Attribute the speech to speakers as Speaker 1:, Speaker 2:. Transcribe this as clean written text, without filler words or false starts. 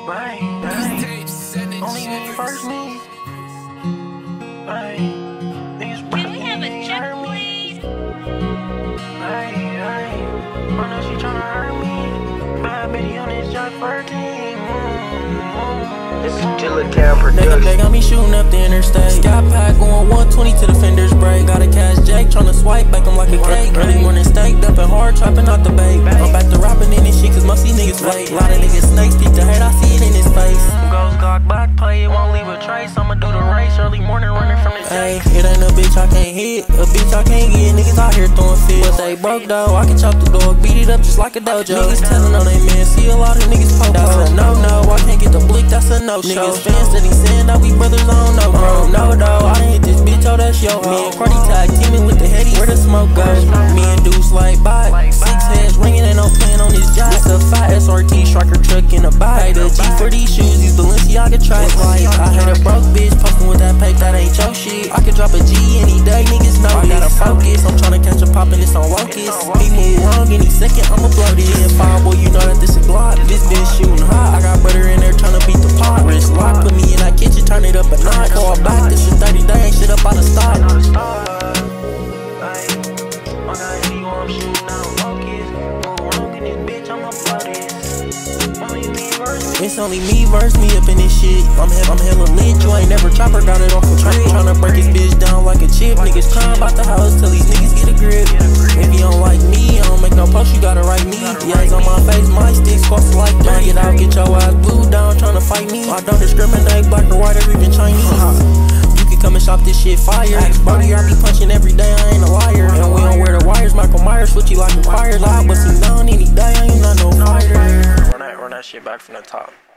Speaker 1: Right. Only me first me. Right. Niggas
Speaker 2: Can we have a check, please?
Speaker 1: Right. I know she tryna hurt me. Bad bitty on this job 13.
Speaker 3: This is Gillaspikelee production.
Speaker 1: They got me shooting up the interstate. Sky pack going 120 to the fender's break. Got a cash Jake tryna swipe back, I'm like a cake. Early morning staked up and hard, trapping out the bait. I'm back to rapping in this shit cause most these niggas fake. Lot of niggas snakes, peep the hate, I see it in his face. Goes Glock back, play it, won't leave a trace. I'ma do the race, early morning running from the chase. It ain't a bitch I can't hit, a bitch I can't get. Niggas out here throwing fits. But they broke though, I can chop the dog, beat it up just like a dojo. Niggas telling on they man, see a lot of niggas poke. That's a no-no, I can't get the blick, that's a no-show. Niggas fans steady saying that we brothers, I don't know, bro. No, though, I done hit this bitch, oh, that's yo. Me and Cardi tag teaming with the heady, where the smoke goes. Me and Deuce like bye. 6 heads ringing, ain't no plan on this job. It's a fat SRT striker truck in a bike. The G for these shoes, these Balenciaga tracks. Like, I hate a broke bitch, posting with that pape, that ain't your shit. I could drop a G any day, niggas know I gotta focus. I'm tryna catch a pop and it's on locust. He move wrong any second, I'ma blow this. And fire, boy, you know that this a Glock. This bitch shooting hot, I got brother in there tryna beat the pot. Wrist lock, put me in that kitchen, turn it up a notch. Fall back, this is 30 day, ain't shit up out of stock. It's only me versus me up in this shit. I'm hella lit, you ain't never chopper, got it off a tree. Tryna break his bitch down like a chip. Niggas crying about the house till these niggas get a grip. If you don't like me, I don't make no post, you gotta write me. Eyes on my face, my sticks cost like that. Get out, get your ass booed down, tryna fight me. I don't discriminate, black or white or even Chinese. You can come and shop this shit fire. Brody, I be punching every day, I ain't a liar. And we don't wear the wires, Michael Myers, switchy like a choir. Lie, bust him down any day, I ain't not no fighter. Run that shit back from the top.